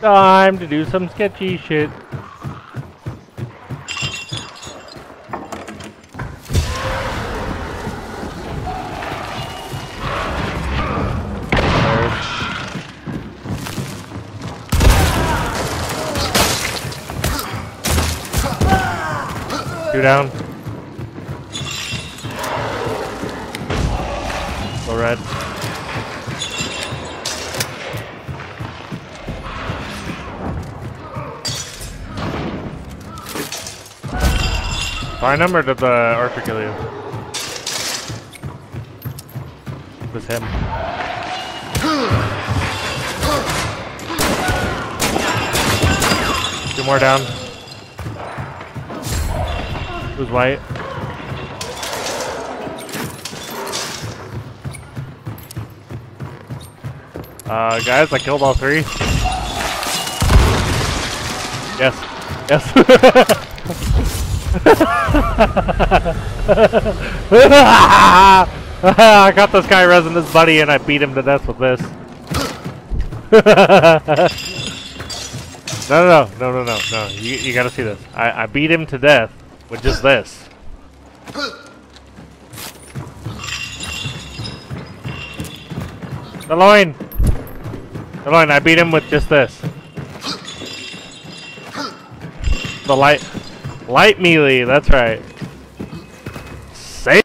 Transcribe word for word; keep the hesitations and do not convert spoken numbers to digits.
Time to do some sketchy shit. Two down. Go red. Find him or did the archer kill you? It was him. Two more down. Who's white? Uh, guys, I killed all three. Yes. Yes. I got this guy resin his buddy and I beat him to death with this. no, no, no, no, no, no. You, you gotta see this. I, I beat him to death with just this. Daloin! Daloin, I beat him with just this. The light... Light melee, that's right.